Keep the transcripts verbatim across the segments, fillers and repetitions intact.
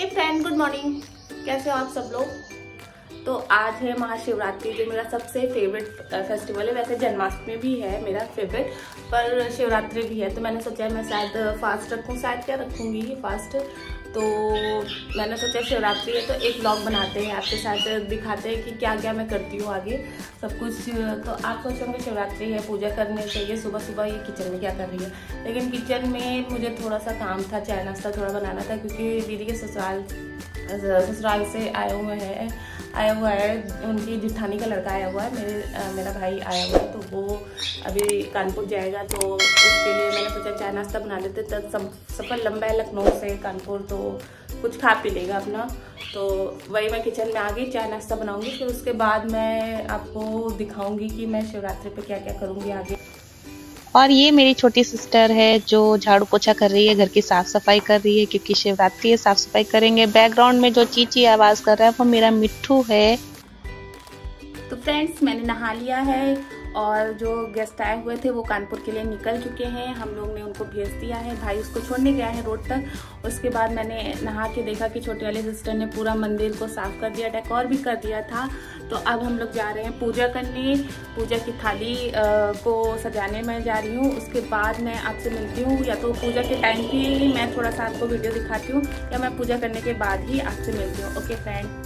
हे friend, good morning. कैसे हो आप सब लोग। तो आज है महाशिवरात्रि, जो मेरा सबसे फेवरेट फेस्टिवल है। वैसे जन्माष्टमी भी है मेरा फेवरेट, पर शिवरात्रि भी है। तो मैंने सोचा मैं शायद फास्ट रखूँ, शायद क्या रखूँगी फास्ट। तो मैंने सोचा शिवरात्रि है तो एक व्लॉग बनाते हैं, आपके साथ दिखाते हैं कि क्या क्या मैं करती हूँ आगे सब कुछ। तो आप सोचोगे शिवरात्रि है, पूजा करने चाहिए, सुबह सुबह ये किचन में क्या कर रही है। लेकिन किचन में मुझे थोड़ा सा काम था, चाय नाश्ता थोड़ा बनाना था, क्योंकि दीदी के ससुराल ससुराल से आए हुए हैं आया हुआ है उनकी जिठानी का लड़का आया हुआ है, मेरे आ, मेरा भाई आया हुआ है। तो वो अभी कानपुर जाएगा, तो उसके लिए मैंने सोचा चाय नाश्ता बना लेते। तब सब सफ़र लंबा है लखनऊ से कानपुर, तो कुछ खा पी लेगा अपना। तो वही मैं किचन में आ गई, चाय नाश्ता बनाऊंगी। फिर उसके बाद मैं आपको दिखाऊंगी कि मैं शिवरात्रि पे क्या क्या करूँगी आगे। और ये मेरी छोटी सिस्टर है जो झाड़ू पोछा कर रही है, घर की साफ सफाई कर रही है, क्योंकि शिवरात्रि है, साफ सफाई करेंगे। बैकग्राउंड में जो चीची आवाज कर रहा है वो मेरा मिट्ठू है। तो फ्रेंड्स, मैंने नहा लिया है और जो गेस्ट आए हुए थे वो कानपुर के लिए निकल चुके हैं। हम लोग ने उनको भेज दिया है, भाई उसको छोड़ने गया है रोड तक। उसके बाद मैंने नहा के देखा कि छोटी वाली सिस्टर ने पूरा मंदिर को साफ कर दिया, डेकोर भी कर दिया था। तो अब हम लोग जा रहे हैं पूजा करने, पूजा की थाली को सजाने में जा रही हूँ। उसके बाद मैं आपसे मिलती हूँ, या तो पूजा के टाइम की मैं थोड़ा सा आपको वीडियो दिखाती हूँ, या मैं पूजा करने के बाद ही आपसे मिलती हूँ। Okay friend.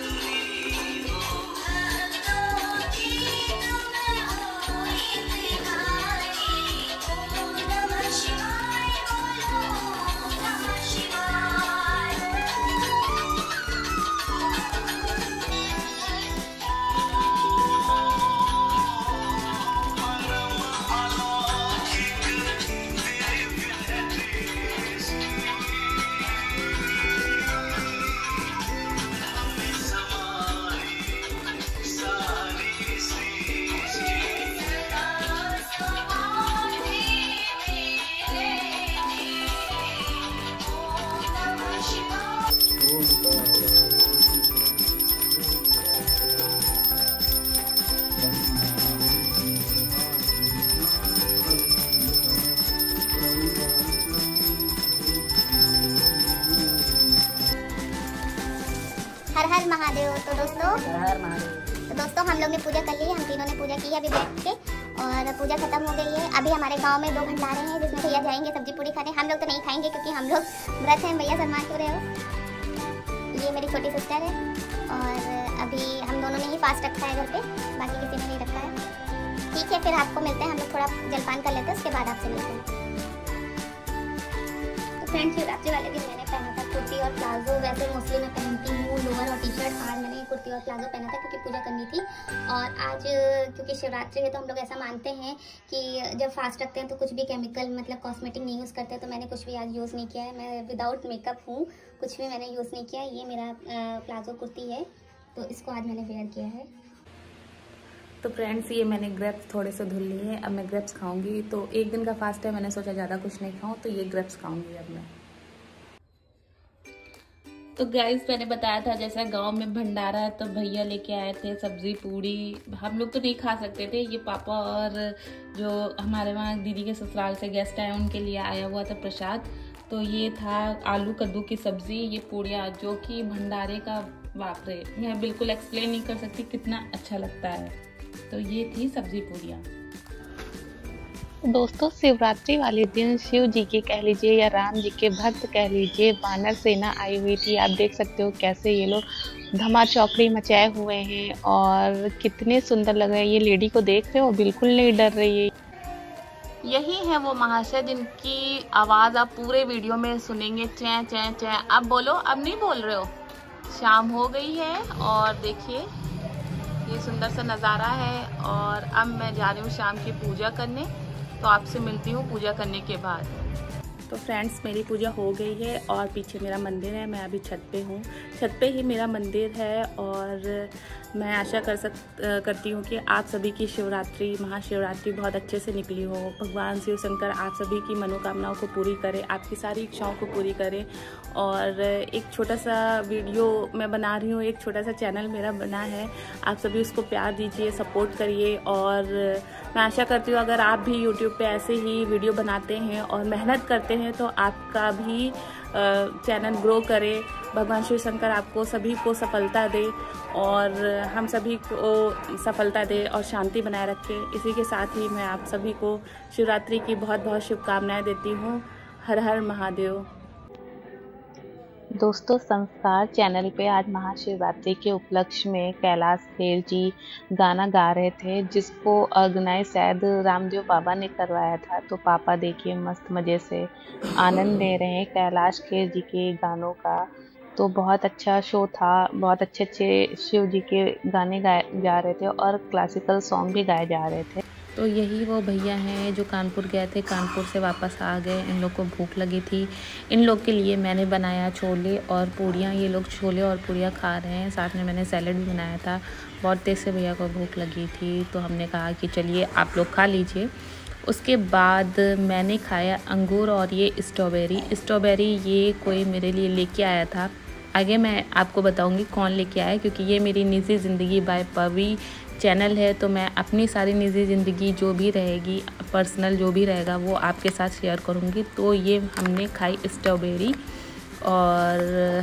हर हर महादेव। तो दोस्तों हर हर महादेव। तो दोस्तों हम लोग ने पूजा कर ली है, हम तीनों ने पूजा की है अभी बैठ के, और पूजा खत्म हो गई है। अभी हमारे गांव में दो भंडारे हैं जिसमें भैया जाएंगे सब्जी पूरी खाने। हम लोग तो नहीं खाएंगे क्योंकि हम लोग व्रत हैं। भैया सम्मान हो रहे हो। ये मेरी छोटी सिस्टर है, और अभी हम दोनों ने ही फास्ट रखा है घर पे, बाकी किसी ने नहीं रखा है। ठीक है, फिर आपको मिलते हैं, हम लोग थोड़ा जलपान कर लेते हैं, उसके बाद आपसे मिलते हैं। फ्रेंड्स, शिवरात्रि वाले दिन मैंने पहना था कुर्ती और प्लाजो। वैसे मोस्टली मैं पहनती हूँ लोअर और टी शर्ट, आज मैंने कुर्ती और प्लाजो पहना था क्योंकि पूजा करनी थी। और आज क्योंकि शिवरात्रि है तो हम लोग ऐसा मानते हैं कि जब फास्ट रखते हैं तो कुछ भी केमिकल मतलब कॉस्मेटिक नहीं यूज़ करते हैं। तो मैंने कुछ भी आज यूज़ नहीं किया है, मैं विदाउट मेकअप हूँ, कुछ भी मैंने यूज़ नहीं किया। ये मेरा प्लाजो कुर्ती है, तो इसको आज मैंने वेयर किया है। तो फ्रेंड्स, ये मैंने ग्रेप्स थोड़े से धुल लिए हैं, अब मैं ग्रेप्स खाऊंगी। तो एक दिन का फास्ट है, मैंने सोचा ज़्यादा कुछ नहीं खाऊं, तो ये ग्रेप्स खाऊंगी अब मैं। तो गाइस, मैंने बताया था जैसा गांव में भंडारा है, तो भैया लेके आए थे सब्जी पूड़ी। हम लोग तो नहीं खा सकते थे, ये पापा और जो हमारे वहाँ दीदी के ससुराल से गेस्ट आए उनके लिए आया हुआ था प्रसाद। तो ये था आलू कद्दू की सब्जी, ये पूड़ियाँ, जो कि भंडारे का बाप रे, मैं बिल्कुल एक्सप्लेन नहीं कर सकती कितना अच्छा लगता है। तो ये थी सब्जी पूड़ियाँ। दोस्तों, शिवरात्रि वाले दिन शिव जी के कह लीजिए या राम जी के भक्त कह लीजिए वानर सेना आई हुई थी। आप देख सकते हो कैसे ये लोग धमा चौकड़ी मचाए हुए हैं और कितने सुंदर लग रहे हैं। ये लेडी को देख रहे हो, बिल्कुल नहीं डर रही है। यही है वो महाशय जिनकी आवाज़ आप पूरे वीडियो में सुनेंगे, चैं चैं चैं। अब बोलो, अब नहीं बोल रहे हो। शाम हो गई है और देखिए ये सुंदर सा नज़ारा है, और अब मैं जा रही हूँ शाम की पूजा करने। तो आपसे मिलती हूँ पूजा करने के बाद। तो फ्रेंड्स, मेरी पूजा हो गई है और पीछे मेरा मंदिर है। मैं अभी छत पे हूँ, छत पे ही मेरा मंदिर है। और मैं आशा कर सक करती हूँ कि आप सभी की शिवरात्रि, महाशिवरात्रि बहुत अच्छे से निकली हो। भगवान शिव शंकर आप सभी की मनोकामनाओं को पूरी करे, आपकी सारी इच्छाओं को पूरी करे। और एक छोटा सा वीडियो मैं बना रही हूँ, एक छोटा सा चैनल मेरा बना है, आप सभी उसको प्यार दीजिए, सपोर्ट करिए। और मैं आशा करती हूँ अगर आप भी यूट्यूब पे ऐसे ही वीडियो बनाते हैं और मेहनत करते हैं तो आपका भी चैनल ग्रो करे, भगवान शिव शंकर आपको सभी को सफलता दे और हम सभी को सफलता दे और शांति बनाए रखे। इसी के साथ ही मैं आप सभी को शिवरात्रि की बहुत बहुत शुभकामनाएं देती हूँ। हर हर महादेव। दोस्तों, संस्कार चैनल पे आज महाशिवरात्रि के उपलक्ष्य में कैलाश खेर जी गाना गा रहे थे, जिसको ऑर्गेनाइज शायद रामदेव बाबा ने करवाया था। तो पापा देखिए मस्त मज़े से आनंद ले रहे हैं कैलाश खेर जी के गानों का। तो बहुत अच्छा शो था, बहुत अच्छे अच्छे शिव जी के गाने गाए जा रहे थे और क्लासिकल सॉन्ग भी गाए जा रहे थे। तो यही वो भैया हैं जो कानपुर गए थे, कानपुर से वापस आ गए। इन लोग को भूख लगी थी। इन लोग के लिए मैंने बनाया छोले और पूड़ियाँ। ये लोग छोले और पूड़ियाँ खा रहे हैं। साथ में मैंने सैलेड भी बनाया था। बहुत तेज़ से भैया को भूख लगी थी, तो हमने कहा कि चलिए आप लोग खा लीजिए। उसके बाद मैंने खाया अंगूर और ये स्ट्रॉबेरी। स्ट्रॉबेरी ये कोई मेरे लिए लेके आया था। आगे मैं आपको बताऊंगी कौन लेके आया, क्योंकि ये मेरी निजी ज़िंदगी बाय पवी चैनल है। तो मैं अपनी सारी निजी ज़िंदगी जो भी रहेगी, पर्सनल जो भी रहेगा, वो आपके साथ शेयर करूंगी। तो ये हमने खाई स्ट्रॉबेरी और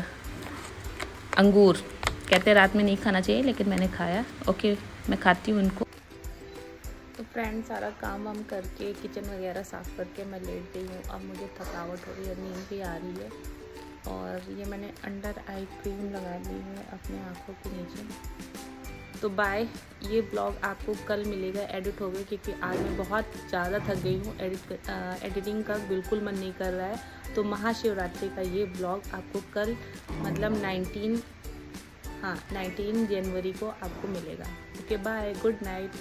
अंगूर। कहते रात में नहीं खाना चाहिए, लेकिन मैंने खाया। ओके, मैं खाती हूँ इनको। तो फ्रेंड, सारा काम वाम करके किचन वगैरह साफ़ करके मैं लेट गई हूँ। अब मुझे थकावट हो रही है, नींद भी आ रही है। और ये मैंने अंडर आई क्रीम लगा ली है अपने आँखों के नीचे। तो बाय। ये ब्लॉग आपको कल मिलेगा एडिट हो गए, क्योंकि आज मैं बहुत ज़्यादा थक गई हूँ। एडिट एडिटिंग का बिल्कुल मन नहीं कर रहा है। तो महाशिवरात्रि का ये ब्लॉग आपको कल मतलब नाइनटीन हाँ नाइनटीन जनवरी को आपको मिलेगा। Okay bye, good night.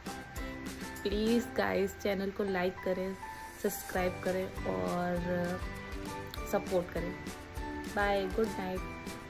Please guys channel को लाइक करें, सब्सक्राइब करें और सपोर्ट करें। Bye, good night.